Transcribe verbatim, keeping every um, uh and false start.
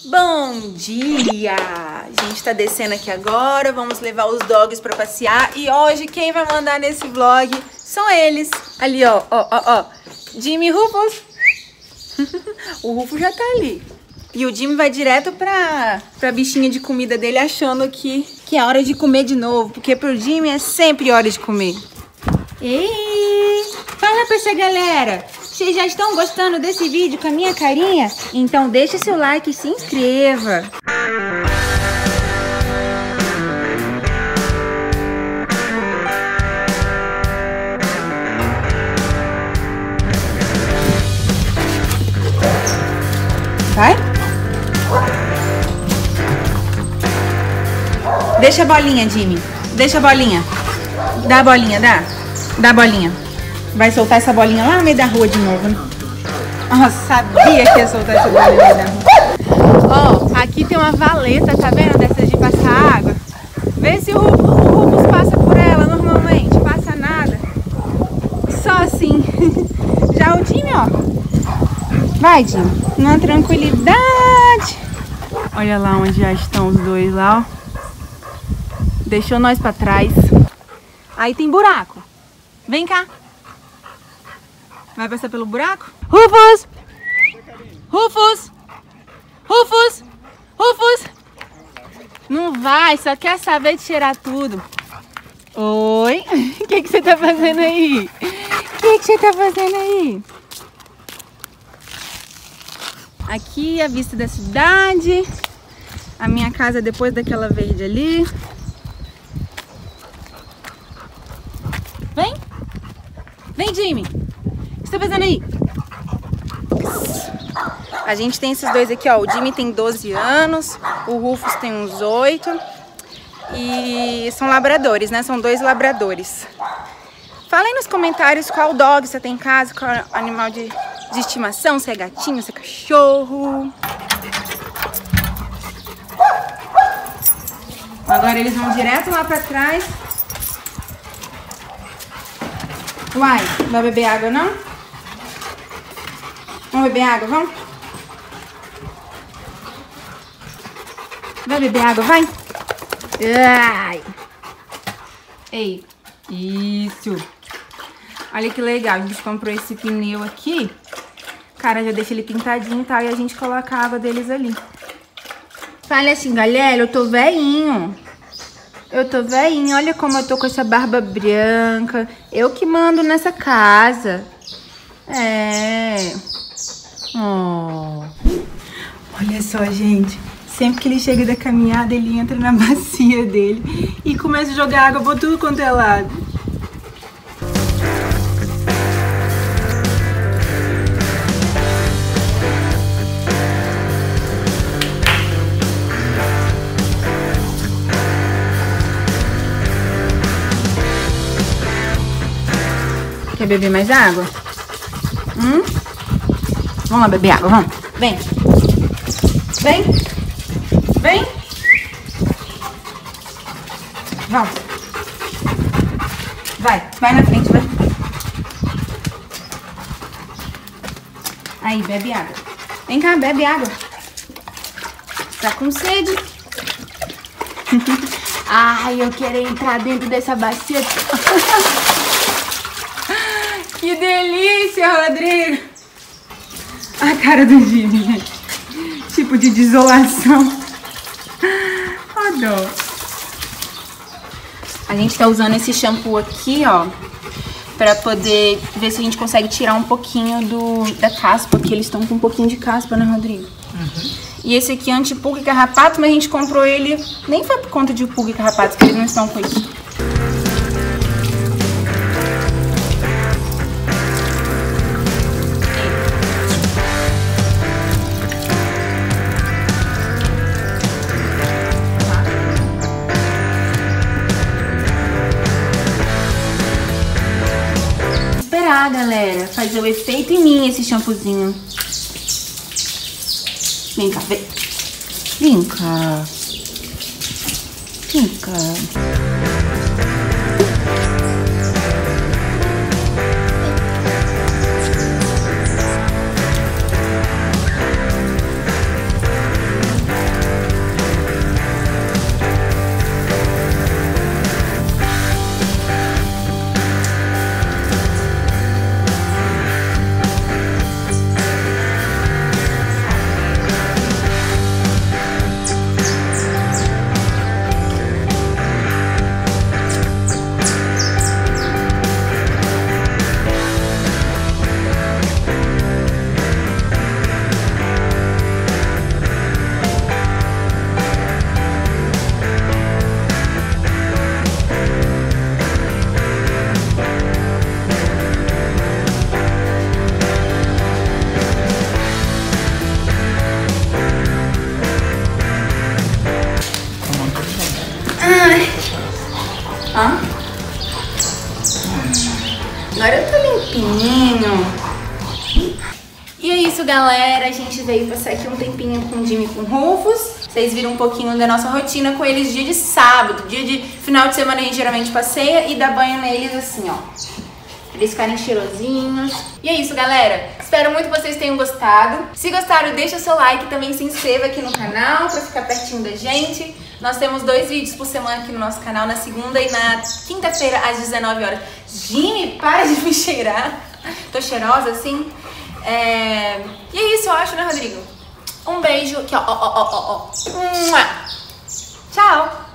Bom dia! A gente tá descendo aqui agora, vamos levar os dogs pra passear. E hoje quem vai mandar nesse vlog são eles. Ali, ó, ó, ó, ó. Jimmy e Rufus. O Rufus já tá ali. E o Jimmy vai direto pra, pra bichinha de comida dele, achando que, que é hora de comer de novo. Porque pro Jimmy é sempre hora de comer. Ei! Fala pra essa galera! Vocês já estão gostando desse vídeo com a minha carinha? Então deixa seu like e se inscreva! Vai? Deixa a bolinha, Jimmy. Deixa a bolinha. Dá a bolinha, dá. Dá a bolinha. Vai soltar essa bolinha lá no meio da rua de novo, né? Oh, sabia que ia soltar essa bolinha no meio da rua. Ó, oh, aqui tem uma valeta, tá vendo? Dessas de passar água. Vê se o Rufus passa por ela normalmente. Passa nada. Só assim. Já o Jimmy, ó. Vai, Jimmy. Numa tranquilidade. Olha lá onde já estão os dois lá, ó. Deixou nós pra trás. Aí tem buraco. Vem cá. Vai passar pelo buraco? Rufus! Rufus! Rufus! Rufus! Não vai, só quer saber de cheirar tudo. Oi? O que que você tá fazendo aí? O que que você tá fazendo aí? Aqui a vista da cidade. A minha casa depois daquela verde ali. Vem! Vem, Jimmy! O que você tá fazendo aí? A gente tem esses dois aqui, ó. O Jimmy tem doze anos, o Rufus tem uns oito. E são labradores, né? São dois labradores. Fala aí nos comentários qual dog você tem em casa, qual animal de, de estimação, se é gatinho, se é cachorro. Agora eles vão direto lá pra trás. Uai, não vai beber água não? Vamos beber água, vamos? Vai beber água, vai? Ai. Ei, isso. Olha que legal, a gente comprou esse pneu aqui. Cara, já deixa ele pintadinho e tal, e a gente coloca a água deles ali. Fala assim, galera, eu tô velhinho. Eu tô velhinho, olha como eu tô com essa barba branca. Eu que mando nessa casa. É... Oh. Olha só, gente. Sempre que ele chega da caminhada, ele entra na bacia dele e começa a jogar água por tudo quanto é lado. Quer beber mais água? Hum? Vamos lá beber água, vamos. Vem. Vem. Vem. Vamos. Vai, vai na frente, vai. Aí, bebe água. Vem cá, bebe água. Tá com sede? Ai, eu quero entrar dentro dessa bacia. Que delícia, Rodrigo! A cara do Jimmy, gente. Tipo de desolação. Adoro. A gente tá usando esse shampoo aqui, ó, pra poder ver se a gente consegue tirar um pouquinho do, da caspa, que eles estão com um pouquinho de caspa, né, Rodrigo? Uhum. E esse aqui é anti-pulga e carrapato, mas a gente comprou ele, nem foi por conta de pulga e carrapato, que eles não estão com isso. Galera, fazer o efeito em mim esse shampoozinho. Vem cá, vem. Vem cá. Vem cá. Hã? Agora eu tô limpinho. E é isso, galera. A gente veio passar aqui um tempinho com o Jimmy e com o Rufus. Vocês viram um pouquinho da nossa rotina com eles dia de sábado. Dia de final de semana a gente geralmente passeia e dá banho neles assim, ó. Pra eles ficarem cheirosinhos. E é isso, galera. Espero muito que vocês tenham gostado. Se gostaram, deixa o seu like e também se inscreva aqui no canal pra ficar pertinho da gente. Nós temos dois vídeos por semana aqui no nosso canal, na segunda e na quinta-feira às dezenove horas. Jimmy, para de me cheirar. Tô cheirosa assim. É... E é isso, eu acho, né, Rodrigo? Um beijo aqui, ó, ó, ó, ó, ó. Tchau!